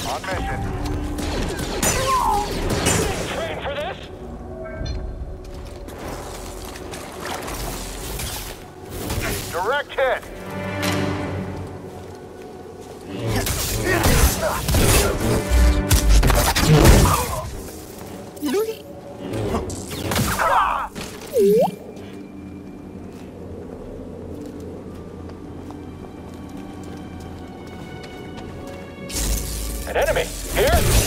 On mission. Train for this? Direct hit. An enemy! Here!